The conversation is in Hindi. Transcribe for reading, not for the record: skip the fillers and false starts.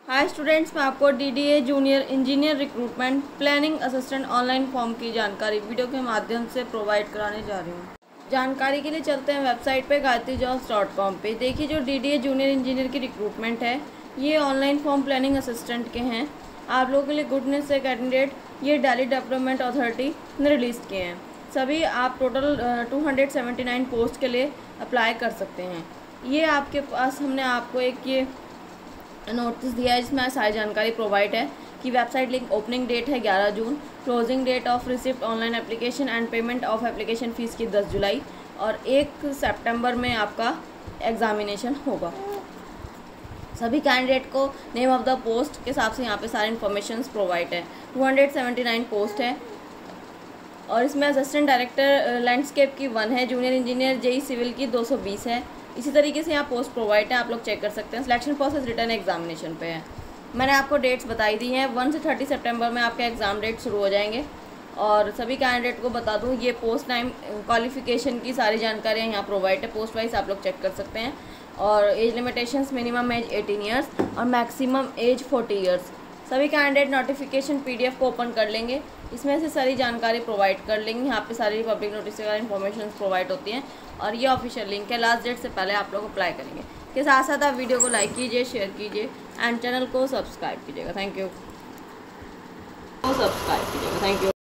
हाय स्टूडेंट्स, मैं आपको DDA junior engineer recruitment planning assistant online form की जानकारी वीडियो के माध्यम से प्रोवाइड कराने जा रही हूँ। जानकारी के लिए चलते हैं वेबसाइट पे gayatrijobs.com पे। देखिए, जो डीडीए जूनियर इंजीनियर की रिक्रूटमेंट है, ये ऑनलाइन फॉर्म प्लानिंग असिस्टेंट के हैं। आप लोगों के लिए गुड न्यूज़ है, कैंडिडेट ये दिल्ली डेवलपमेंट अथॉरिटी ने रिलीज़ किए हैं। सभी आप टोटल 279 पोस्ट के लिए अप्लाई कर सकते हैं। ये आपके पास हमने आपको एक ये नोटिस दिया है, जिसमें सारी जानकारी प्रोवाइड है कि वेबसाइट लिंक ओपनिंग डेट है 11 June, closing date of receipt online application and payment of application fees की 10 जुलाई और 1 सितंबर में आपका एग्जामिनेशन होगा। सभी कैंडिडेट को नेम ऑफ द पोस्ट के हिसाब से यहाँ पे सारी इन्फॉर्मेशन प्रोवाइड है। 279 पोस्ट है और इसमें असिस्टेंट डायरेक्टर लैंडस्केप की 1 है, जूनियर इंजीनियर जेई सिविल की 220 है। इसी तरीके से यहाँ पोस्ट प्रोवाइड है, आप लोग चेक कर सकते हैं। सिलेक्शन प्रोसेस रिटर्न एग्जामिनेशन पे है। मैंने आपको डेट्स बताई दी हैं। 1 से 30 सितंबर में आपके एग्ज़ाम डेट शुरू हो जाएंगे। और सभी कैंडिडेट को बता दूँ, ये पोस्ट टाइम क्वालिफिकेशन की सारी जानकारियाँ यहाँ प्रोवाइड है। पोस्ट वाइज आप लोग चेक कर सकते हैं। और age limitations, minimum age 18 years और मैक्सिमम एज 40 ईयर्स। सभी कैंडिडेट नोटिफिकेशन PDF को ओपन कर लेंगे, इसमें से सारी जानकारी प्रोवाइड कर लेंगे। यहाँ पे सारी पब्लिक नोटिस वगैरह इन्फॉर्मेशन प्रोवाइड होती हैं और ये ऑफिशियल लिंक है। लास्ट डेट से पहले आप लोग अप्लाई करेंगे। के साथ साथ आप वीडियो को लाइक कीजिए, शेयर कीजिए एंड चैनल को सब्सक्राइब कीजिएगा। Thank you.